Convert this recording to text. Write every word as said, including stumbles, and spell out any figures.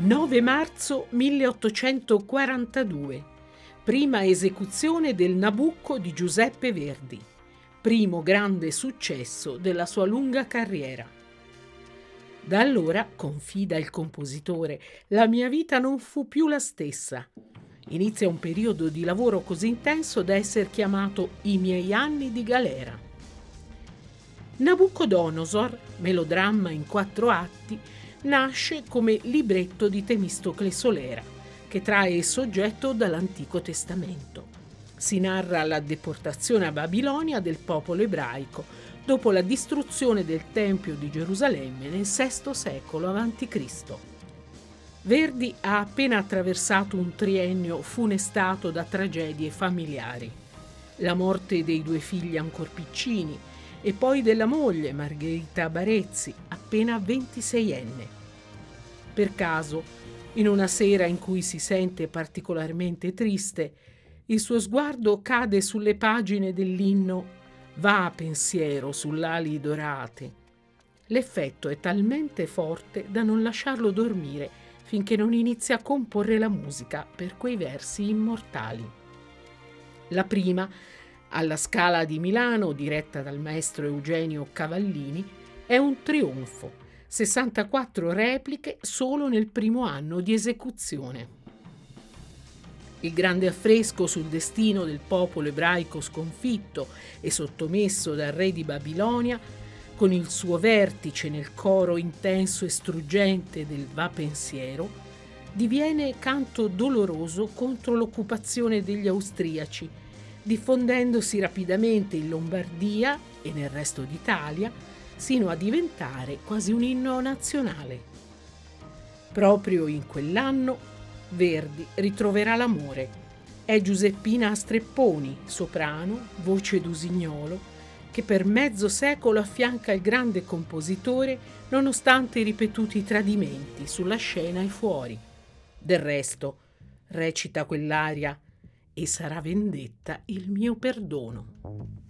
nove marzo milleottocentoquarantadue, prima esecuzione del Nabucco di Giuseppe Verdi, primo grande successo della sua lunga carriera. Da allora, confida il compositore, la mia vita non fu più la stessa. Inizia un periodo di lavoro così intenso da essere chiamato i miei anni di galera. Nabucodonosor, melodramma in quattro atti, nasce come libretto di Temistocle Solera, che trae il soggetto dall'Antico Testamento. Si narra la deportazione a Babilonia del popolo ebraico dopo la distruzione del Tempio di Gerusalemme nel sesto secolo avanti Cristo. Verdi ha appena attraversato un triennio funestato da tragedie familiari. La morte dei due figli ancor piccini e poi della moglie Margherita Barezzi, appena ventiseienne. Per caso, in una sera in cui si sente particolarmente triste, il suo sguardo cade sulle pagine dell'inno Va pensiero sull'ali dorate. L'effetto è talmente forte da non lasciarlo dormire finché non inizia a comporre la musica per quei versi immortali. La prima, alla Scala di Milano, diretta dal maestro Eugenio Cavallini, è un trionfo, sessantaquattro repliche solo nel primo anno di esecuzione. Il grande affresco sul destino del popolo ebraico sconfitto e sottomesso dal re di Babilonia, con il suo vertice nel coro intenso e struggente del Va pensiero, diviene canto doloroso contro l'occupazione degli austriaci, diffondendosi rapidamente in Lombardia e nel resto d'Italia, sino a diventare quasi un inno nazionale. Proprio in quell'anno Verdi ritroverà l'amore. È Giuseppina Strepponi, soprano, voce d'usignolo, che per mezzo secolo affianca il grande compositore nonostante i ripetuti tradimenti sulla scena e fuori. Del resto, recita quell'aria: e sarà vendetta il mio perdono.